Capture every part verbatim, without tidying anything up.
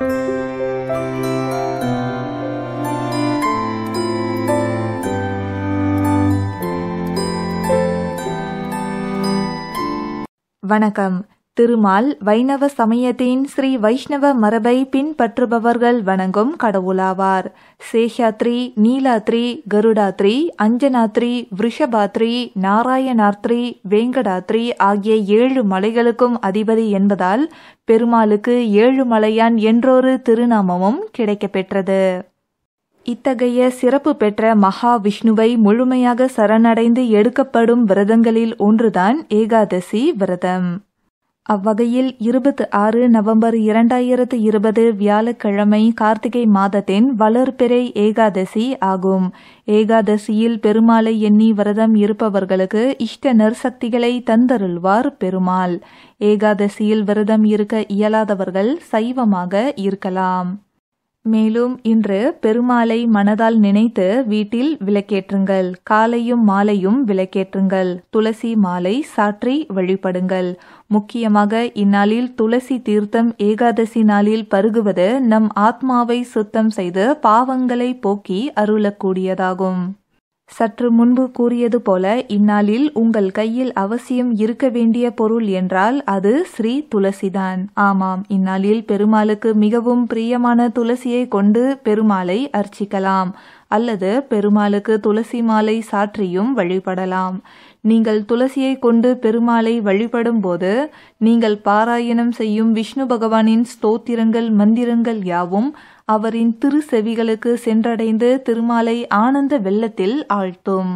வணக்கம். திருமால் வைணவ சமயத்தின் ஸ்ரீ வைஷ்ணவ மரபை பின்பற்றுபவர்கள் வணங்கும் கடவுளாவார். சேஷாத்ரி, நீலாத்ரி, கருடாத்ரி, அஞ்சனாத்ரி, விருஷபாத்ரி, நாராயணாத்ரி, வேங்கடாத்ரி ஆகிய ஏழு மலைகளுக்கும் அதிபதி என்பதால் பெருமாளுக்கு ஏழுமலையான் என்றொரு திருநாமமும் கிடைக்கப்பெற்றது. இத்தகைய சிறப்பு பெற்ற மகாவிஷ்ணுவை முழுமையாக சரணடைந்து எடுக்கப்படும் விரதங்களில் ஒன்றுதான் ஏகாதசி விரதம். அவ்வகையில் இருபத்தி ஆறு நவம்பர் இரண்டாயிரத்து இருபது வியாழக்கிழமை கார்த்திகை மாதத்தின் வளர்பிறை ஏகாதசி ஆகும். ஏகாதசியில் பெருமாளை எண்ணி விரதம் இருப்பவர்களுக்கு இஷ்ட நற்சக்திகளை தந்தருள்வார் பெருமாள். ஏகாதசியில் விரதம் இருக்க இயலாதவர்கள் சைவமாக இருக்கலாம். மேலும் இன்று பெருமாளை மனதால் நினைத்து வீட்டில் விளக்கேற்றுங்கள். காலையும் மாலையும் விளக்கேற்றுங்கள். துளசி மாலை சாற்றி வழிபடுங்கள். முக்கியமாக இந்நாளில் துளசி தீர்த்தம் ஏகாதசி நாளில் பருகுவது நம் ஆத்மாவை சுத்தம் செய்து பாவங்களை போக்கி அருளக்கூடியதாகும். சற்று முன்பு கூறியது போல இந்நாளில் உங்கள் கையில் அவசியம் இருக்க வேண்டிய பொருள் என்றால் அது ஸ்ரீ துளசிதான். ஆமாம், இந்நாளில் பெருமாளுக்கு மிகவும் பிரியமான துளசியை கொண்டு பெருமாளை அர்ச்சிக்கலாம். அல்லது பெருமாளுக்கு துளசி மாலை சாற்றியும் வழிபடலாம். நீங்கள் துளசியை கொண்டு பெருமாளை வழிபடும் போது நீங்கள் பாராயணம் செய்யும் விஷ்ணு பகவானின் ஸ்தோத்திரங்கள் மந்திரங்கள் யாவும் அவரின் திரு செவிகளுக்கு சென்றடைந்து திருமாலை ஆனந்த வெள்ளத்தில் ஆழ்த்தும்.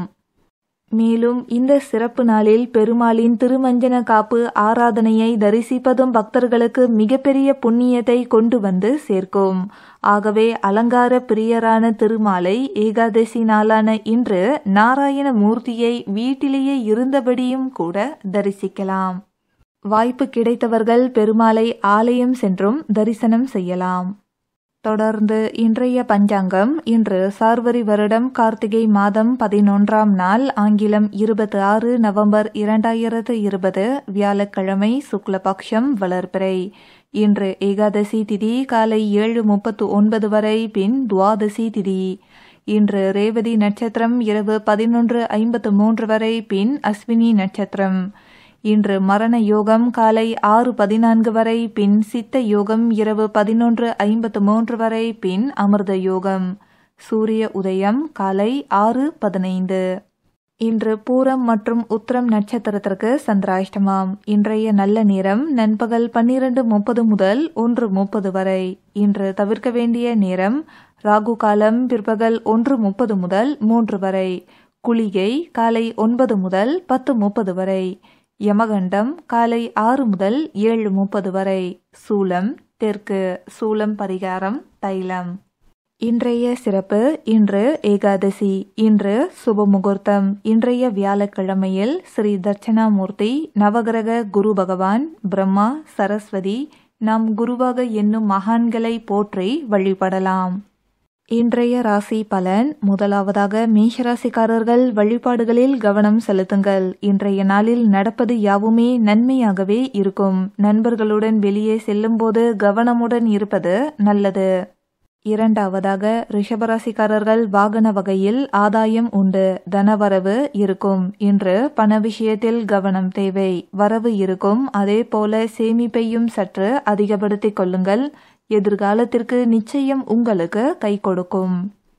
மேலும் இந்த சிறப்பு நாளில் பெருமாளின் திருமஞ்சன காப்பு ஆராதனையை தரிசிப்பதும் பக்தர்களுக்கு மிகப்பெரிய புண்ணியத்தை கொண்டு வந்து சேர்க்கும். ஆகவே அலங்கார பிரியரான திருமாலை ஏகாதசி நாளான இன்று நாராயண மூர்த்தியை வீட்டிலேயே இருந்தபடியும் கூட தரிசிக்கலாம். வாய்ப்பு கிடைத்தவர்கள் பெருமாளை ஆலயம் சென்றும் தரிசனம் செய்யலாம். தொடர்ந்து இன்றைய பஞ்சாங்கம். இன்று சார்வரி வருடம் கார்த்திகை மாதம் பதினொன்றாம் நாள், ஆங்கிலம் இருபத்தி ஆறு நவம்பர் இரண்டாயிரத்து இருபது வியாழக்கிழமை, சுக்லபக்ஷம் வளர்பிறை. இன்று ஏகாதசி திதி காலை ஏழு முப்பத்து ஒன்பது வரை, பின் துவாதசி திதி. இன்று ரேவதி நட்சத்திரம் இரவு பதினொன்று ஐம்பத்து மூன்று வரை, பின் அஸ்வினி நட்சத்திரம். இன்று மரண யோகம் காலை ஆறு பதினான்கு வரை, பின் சித்த யோகம் இரவு பதினொன்று ஐம்பத்து மூன்று வரை, பின் அமிர்த யோகம். சூரிய உதயம் காலை ஆறு பதினைந்து. இன்று பூரம் மற்றும் உத்திரம் நட்சத்திரத்திற்கு சந்திராஷ்டமம். இன்றைய நல்ல நேரம் நண்பகல் பன்னிரண்டு முப்பது முதல் ஒன்று முப்பது வரை. இன்று தவிர்க்க வேண்டிய நேரம் ராகு காலம் பிற்பகல் ஒன்று முப்பது முதல் மூன்று வரை. குளிகை காலை ஒன்பது முதல் பத்து முப்பது வரை. யமகண்டம் காலை ஆறு முதல் ஏழு முப்பது வரை. சூலம் தெற்கு. சூலம் பரிகாரம் தைலம். இன்றைய சிறப்பு. இன்று ஏகாதசி. இன்று சுப முகூர்த்தம். இன்றைய வியாழக்கிழமையில் ஸ்ரீ தட்சணாமூர்த்தி, நவகிரக குரு பகவான், பிரம்மா, சரஸ்வதி, நாம் குருவாக எண்ணும் மகான்களை போற்றி வழிபடலாம். இன்றைய ராசி பலன். முதலாவதாக மேஷராசிக்காரர்கள் வழிபாடுகளில் கவனம் செலுத்துங்கள். இன்றைய நாளில் நடப்பது யாவுமே நன்மையாகவே இருக்கும். நண்பர்களுடன் வெளியே செல்லும் போது கவனமுடன் இருப்பது நல்லது. இரண்டாவதாக ரிஷபராசிக்காரர்கள் வாகன வகையில் ஆதாயம் உண்டு. தனவரவு இருக்கும். இன்று பண விஷயத்தில் கவனம் தேவை. வரவு இருக்கும். அதே போல சேமிப்பையும் சற்று அதிகப்படுத்திக் கொள்ளுங்கள். எதிர்காலத்திற்கு நிச்சயம் உங்களுக்கு கை கொடுக்கும்.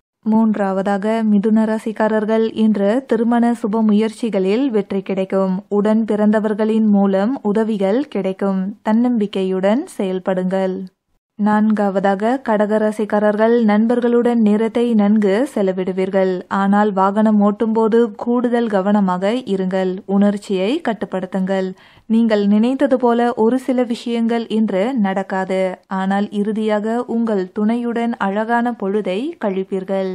மூன்றாவதாக மிதுன ராசிக்காரர்கள் இன்று திருமண சுப முயற்சிகளில் வெற்றி கிடைக்கும். உடன் பிறந்தவர்களின் மூலம் உதவிகள் கிடைக்கும். தன்னம்பிக்கையுடன் செயல்படுங்கள். நான்காவதாக கடகராசிக்காரர்கள் நண்பர்களுடன் நேரத்தை நன்கு செலவிடுவீர்கள். ஆனால் வாகனம் ஓட்டும்போது கூடுதல் கவனமாக இருங்கள். உணர்ச்சியை கட்டுப்படுத்துங்கள். நீங்கள் நினைத்தது போல ஒரு சில விஷயங்கள் இன்று நடக்காது. ஆனால் இறுதியாக உங்கள் துணையுடன் அழகான பொழுதை கழிப்பீர்கள்.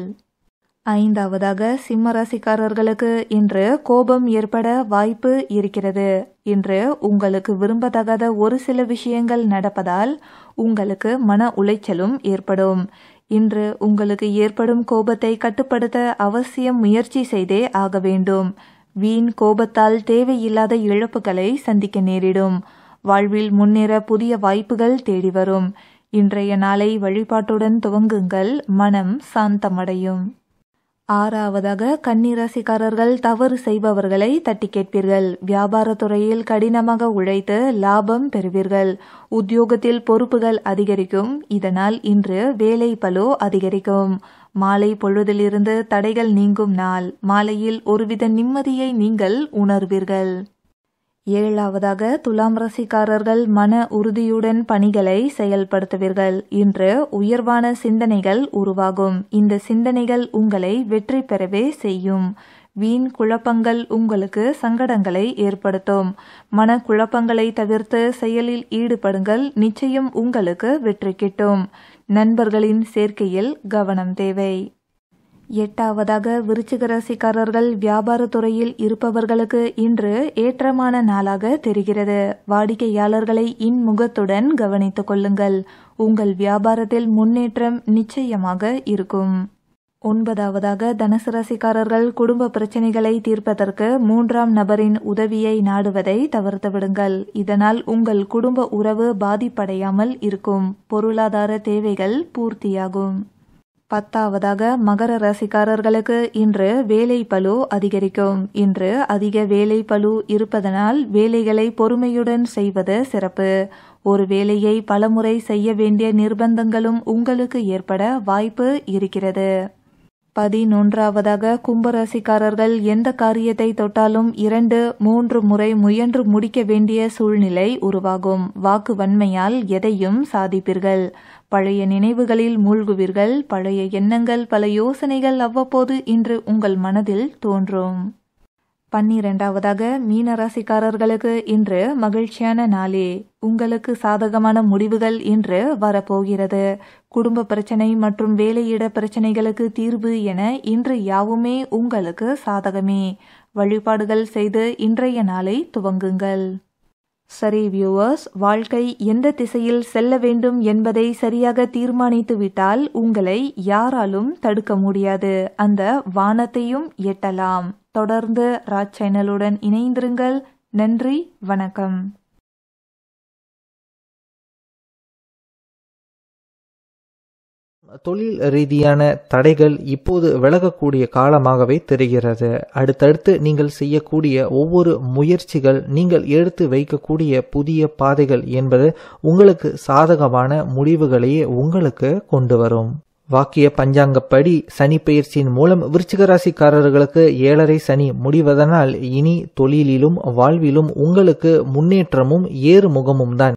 ஐந்தாவதாக சிம்மராசிக்காரர்களுக்கு இன்று கோபம் ஏற்பட வாய்ப்பு இருக்கிறது. இன்று உங்களுக்கு விரும்பத்தகாத ஒரு சில விஷயங்கள் நடப்பதால் உங்களுக்கு மன உளைச்சலும் ஏற்படும். இன்று உங்களுக்கு ஏற்படும் கோபத்தை கட்டுப்படுத்த அவசியம் முயற்சி செய்தே ஆக வேண்டும். வீண் கோபத்தால் தேவையில்லாத இழப்புகளை சந்திக்க நேரிடும். வாழ்வில் முன்னேற புதிய வாய்ப்புகள் தேடி வரும். இன்றைய நாளை வழிபாட்டுடன் துவங்குங்கள், மனம் சாந்தமடையும். ஆறாவதாக, கன்னிராசிக்காரர்கள் தவறு செய்பவர்களை தட்டி கேட்பீர்கள். வியாபாரத்துறையில் கடினமாக உழைத்து லாபம் பெறுவீர்கள். உத்தியோகத்தில் பொறுப்புகள் அதிகரிக்கும். இதனால் இன்று வேலை பளு அதிகரிக்கும். மாலை பொழுதிலிருந்து தடைகள் நீங்கும் நாள். மாலையில் ஒருவித நிம்மதியை நீங்கள் உணர்வீர்கள். ஏழாவதாக, துலாம் ராசிக்காரர்கள் மன உறுதியுடன் பணிகளை செயல்படுத்துவீர்கள். இன்று உயர்வான சிந்தனைகள் உருவாகும். இந்த சிந்தனைகள் உங்களை வெற்றி பெறவே செய்யும். வீண் குழப்பங்கள் உங்களுக்கு சங்கடங்களை ஏற்படுத்தும். மன குழப்பங்களை தவிர்த்து செயலில் ஈடுபடுங்கள். நிச்சயம் உங்களுக்கு வெற்றி கிட்டும். நண்பர்களின் சேர்க்கையில் கவனம் தேவை. எட்டாவதாக, விருச்சிக ராசிக்காரர்கள் வியாபாரத்துறையில் இருப்பவர்களுக்கு இன்று ஏற்றமான நாளாக தெரிகிறது. வாடிக்கையாளர்களை இன்முகத்துடன் கவனித்துக் கொள்ளுங்கள். உங்கள் வியாபாரத்தில் முன்னேற்றம் நிச்சயமாக இருக்கும். ஒன்பதாவதாக, தனுசு ராசிக்காரர்கள் குடும்ப பிரச்சனைகளை தீர்ப்பதற்கு மூன்றாம் நபரின் உதவியை நாடுவதை தவிர்த்து விடுங்கள். இதனால் உங்கள் குடும்ப உறவு பாதிப்படையாமல் இருக்கும். பொருளாதார தேவைகள் பூர்த்தியாகும். பத்தாவதாக, மகர ராசிக்காரர்களுக்கு இன்று வேலை பளு அதிகரிக்கும். இன்று அதிக வேலை பளு இருப்பதனால் வேலைகளை பொறுமையுடன் செய்வது சிறப்பு. ஒரு வேலையை பலமுறை செய்ய வேண்டிய நிர்பந்தங்களும் உங்களுக்கு ஏற்பட வாய்ப்பு இருக்கிறது. பதினொன்றாவதாக, கும்பராசிக்காரர்கள் எந்த காரியத்தை தொட்டாலும் இரண்டு மூன்று முறை முயன்று முடிக்க வேண்டிய சூழ்நிலை உருவாகும். வாக்கு வன்மையால் எதையும் சாதிப்பீர்கள். பழைய நினைவுகளில் மூழ்குவீர்கள். பழைய எண்ணங்கள், பல யோசனைகள் அவ்வப்போது இன்று உங்கள் மனதில் தோன்றும். பன்னிரண்டாவதாக, மீனராசிக்காரர்களுக்கு இன்று மகிழ்ச்சியான நாளே. உங்களுக்கு சாதகமான முடிவுகள் இன்று வரப்போகிறது. குடும்ப பிரச்சனை மற்றும் வேலையிட பிரச்சனைகளுக்கு தீர்வு என இன்று யாவுமே உங்களுக்கு சாதகமே. வழிபாடுகள் செய்து இன்றைய நாளை துவங்குங்கள். சரி வியூவர்ஸ், வாழ்க்கை எந்த திசையில் செல்ல வேண்டும் என்பதை சரியாக தீர்மானித்து விட்டால் உங்களை யாராலும் தடுக்க முடியாது. அந்த வானத்தையும் எட்டலாம். தொடர்ந்து ராஜ் சேனலுடன் இணைந்திருங்கள். நன்றி, வணக்கம். தொழில் ரீதியான தடைகள் இப்போது விலகக்கூடிய காலமாகவே தெரிகிறது. அடுத்தடுத்து நீங்கள் செய்யக்கூடிய ஒவ்வொரு முயற்சிகள், நீங்கள் எடுத்து வைக்கக்கூடிய புதிய பாதைகள் என்பது உங்களுக்கு சாதகமான முடிவுகளையே உங்களுக்கு கொண்டு வரும். வாக்கிய பஞ்சாங்கப்படி சனி பெயர்ச்சியின் மூலம் விருச்சிக ராசிக்காரர்களுக்கு ஏழரை சனி முடிவதனால் இனி தொழிலிலும் வாழ்விலும் உங்களுக்கு முன்னேற்றமும் ஏறுமுகமும் தான்